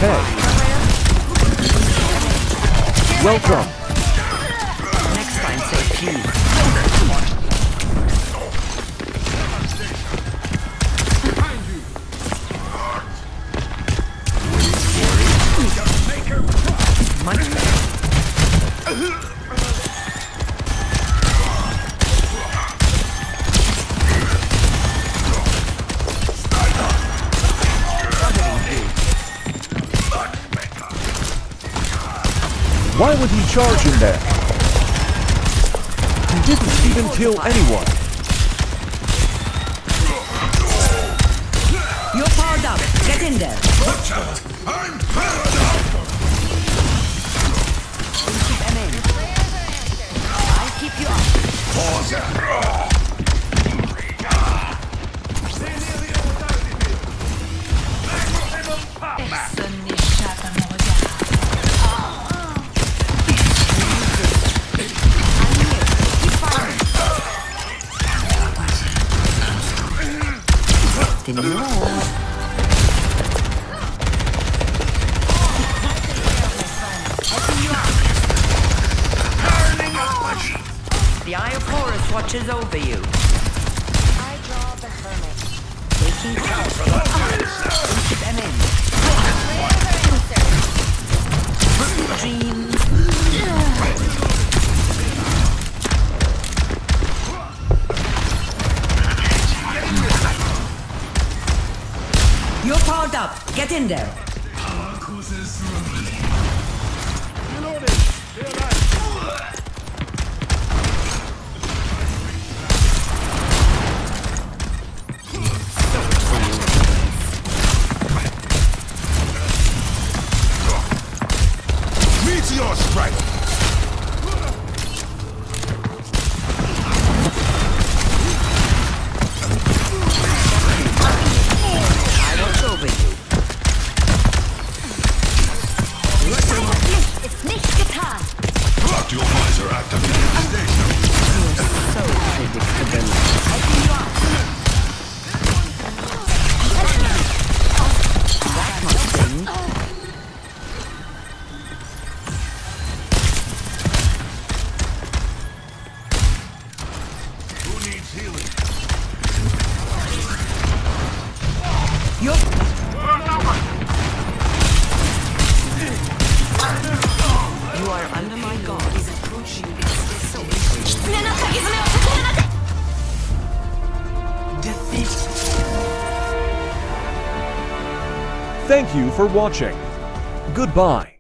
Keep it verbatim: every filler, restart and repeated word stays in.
okay. Welcome. Next time, say please. Much better. Why would he charge in there? He didn't even kill anyone. You're powered up. Get in there. Watch out! I'm powered up! Keep them in. I'll keep you up. Pause it! Personne n'échappe à mon regard. T'es mignon. The Eye of Horus watches over you. I draw the hermit. Taking cover. Keep them in. Dreams. You're powered up. Get in there. Meteor strike! I watch over you. Ist nicht getan. Lock your visor activated station. So predictable. That must sting. Who needs healing? You're... You are under my guard. Thank you for watching. Goodbye.